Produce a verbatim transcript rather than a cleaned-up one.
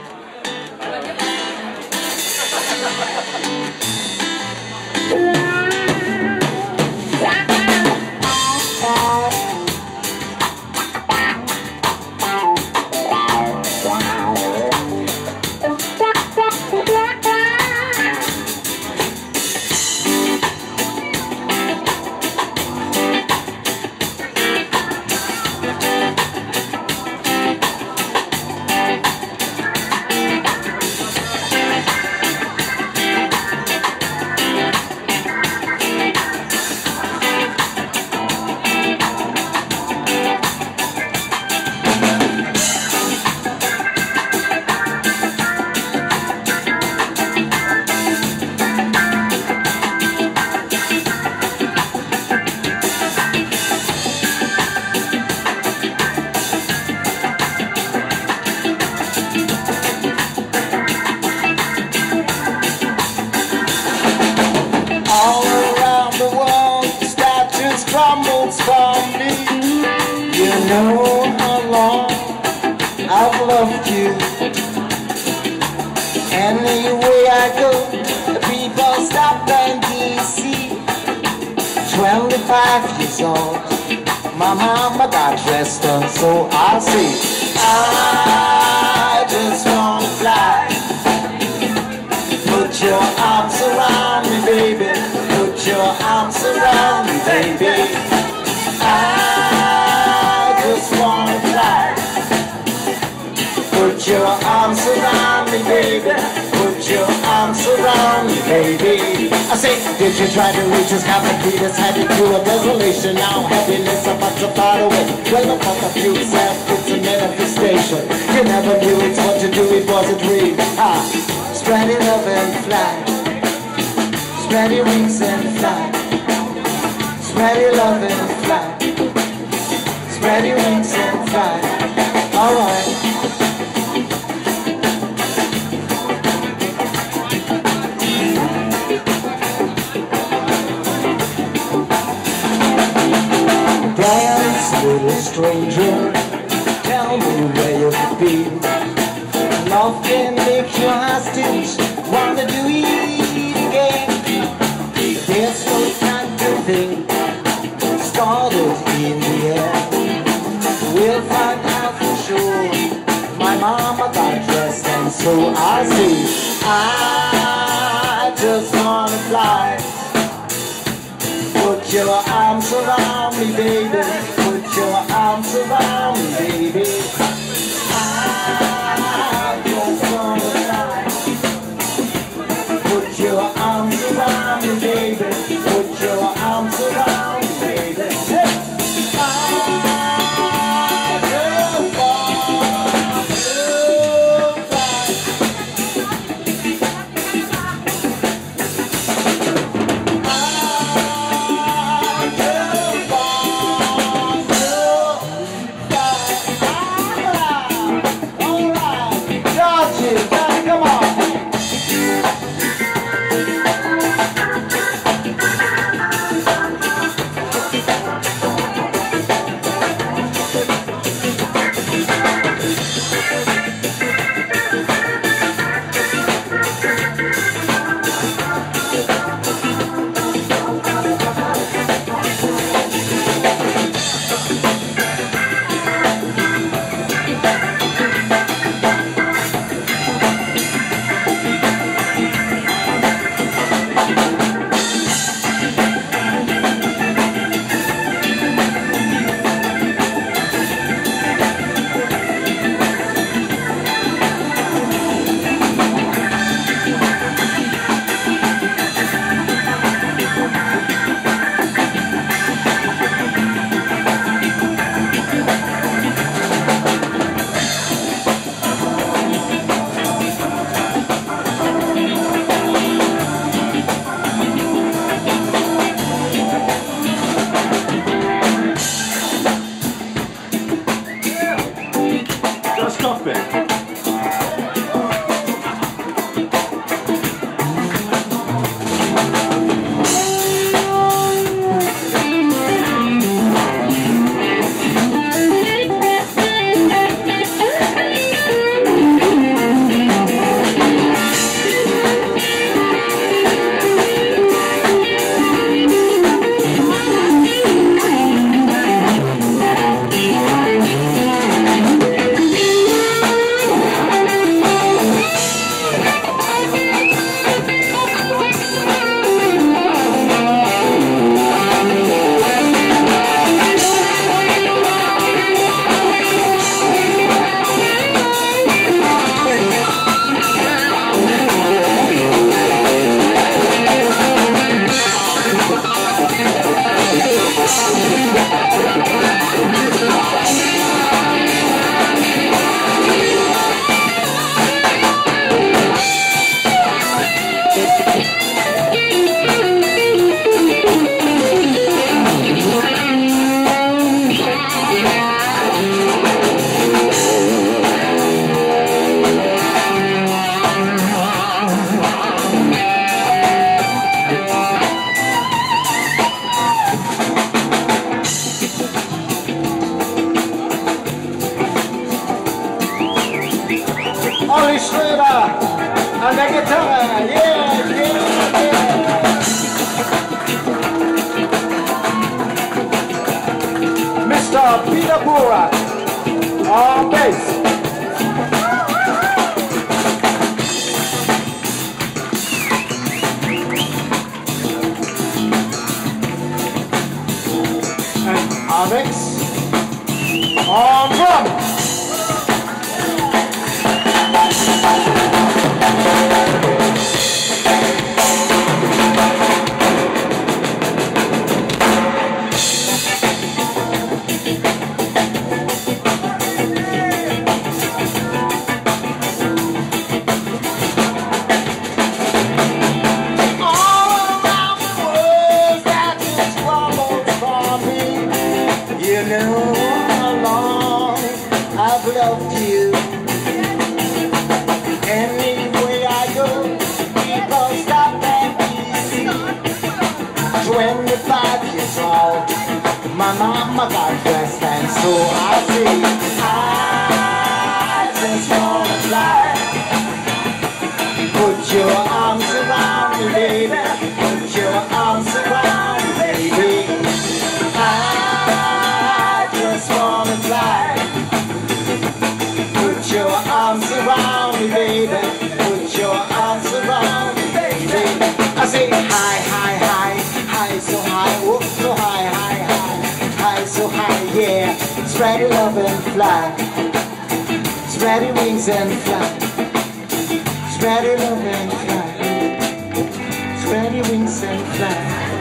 crumbles for me. You know how long I've loved you. Anyway I go, the people stop and D C. Twenty-five years old, my mama got dressed up, so I'll say, I just wanna fly. Put your arms around me, baby. Put your arms around me, baby. I just wanna fly. Put your arms around me, baby. Put your arms around me, baby. I say, did you try to reach us? Complicated, had to do a desolation. Now happiness about to far away. Well, the fuck of you, self, it's a manifestation. You never knew it's what to do, it wasn't real. Ah, spread your love and fly. Spread your wings and fly. Spread your love and fly. Spread your wings and fly. Alright. Dance, little stranger. Tell me where you've been. Love can make you hostage. Wanna do it again. There's no kind of thing started in the air. We'll find out for sure. My mama got dressed and so I say, I just wanna fly. Put your arms around me, baby. Put your arms around me, baby. I just wanna fly. Put your arms around me, baby. Put your arms around me, baby. Hey. I just want to fly. I just want to fly. Ollie Schroeder on the guitar. Yeah, yeah, yeah. Mister Peter Bora on bass. And Alex on drum. You know how long I've loved you. Anyway I go, people stop and easy. Twenty-five years old, my mama got dressed, and so I say, I just wanna fly. Put your arms around me, baby. Put your arms around me, baby. I just wanna fly. Put your arms around me, baby. Put your arms around me, baby. I say high, high, high, high, so high, oh, so high, high, high, high, so high, yeah. Spread your love and fly. Spread your wings and fly. Spread your love and fly. Spread your wings and fly.